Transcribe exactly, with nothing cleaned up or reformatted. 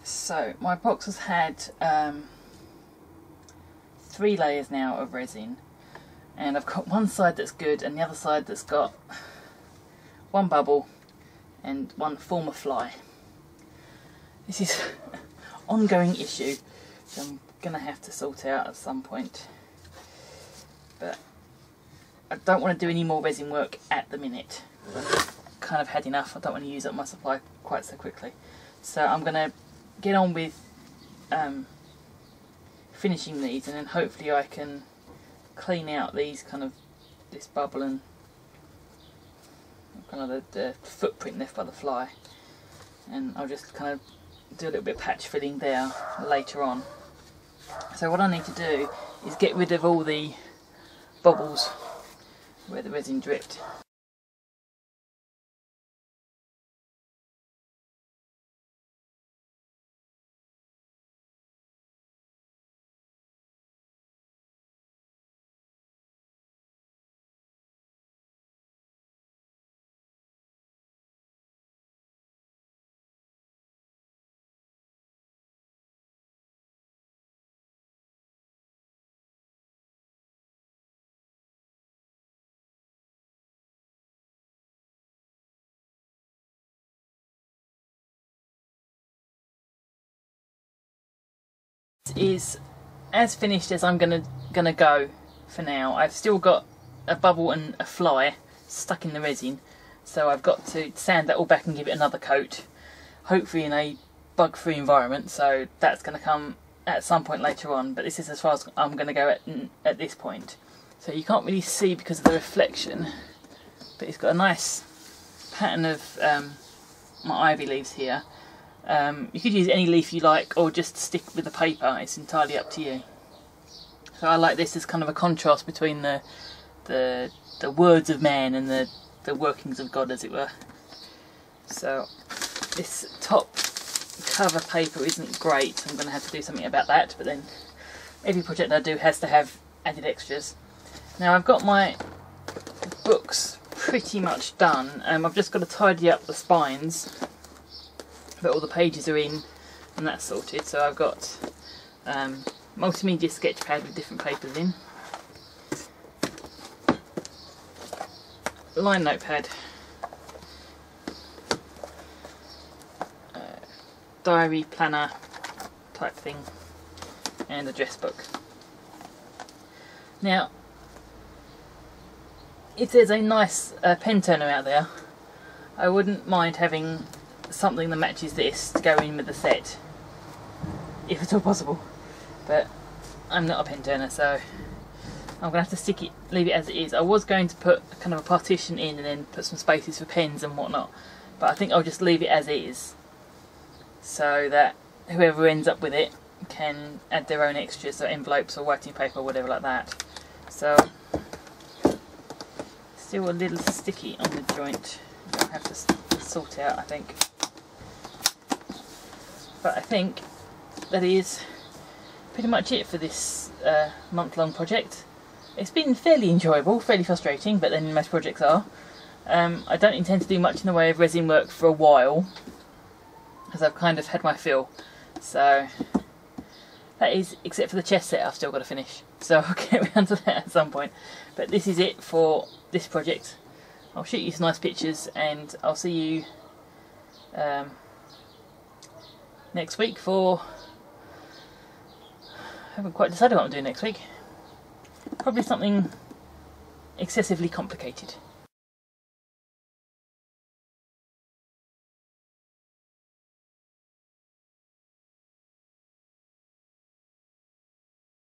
So my box has had um, three layers now of resin, and I've got one side that's good and the other side that's got one bubble and one former fly. This is an ongoing issue which I'm going to have to sort out at some point, but I don't want to do any more resin work at the minute. I've kind of had enough. I don't want to use up my supply quite so quickly, so I'm going to get on with um, finishing these, and then hopefully I can clean out these kind of this bubble and kind of the, the footprint left by the fly, and I'll just kind of do a little bit of patch filling there later on. So what I need to do is get rid of all the bubbles where the resin dripped. Is as finished as I'm gonna gonna go for now. I've still got a bubble and a fly stuck in the resin, so I've got to sand that all back and give it another coat, hopefully in a bug-free environment. So that's going to come at some point later on, but this is as far as I'm going to go at, at this point. So you can't really see because of the reflection, but it's got a nice pattern of um, my ivy leaves here. Um, you could use any leaf you like, or just stick with the paper. It's entirely up to you. So I like this as kind of a contrast between the the, the words of man and the, the workings of God, as it were. So this top cover paper isn't great. I'm going to have to do something about that, but then every project I do has to have added extras. Now I've got my books pretty much done. Um, I've just got to tidy up the spines, but all the pages are in and that's sorted. So I've got um, multimedia sketch pad with different papers in, line notepad, uh, diary planner type thing, and address book. Now if there's a nice uh, pen turner out there, I wouldn't mind having something that matches this to go in with the set, if at all possible, but I'm not a pen turner, so I'm gonna have to stick it, leave it as it is. I was going to put kind of a partition in and then put some spaces for pens and whatnot, but I think I'll just leave it as is, so that whoever ends up with it can add their own extras, so envelopes or writing paper or whatever like that. So still a little sticky on the joint, I'll have to sort out, I think. But I think that is pretty much it for this uh, month-long project. It's been fairly enjoyable, fairly frustrating, but then most projects are. Um, I don't intend to do much in the way of resin work for a while, because I've kind of had my fill. So that is, except for the chest set I've still got to finish. So I'll get around to that at some point. But this is it for this project. I'll shoot you some nice pictures and I'll see you um, next week for... I haven't quite decided what I'm doing next week. Probably something excessively complicated.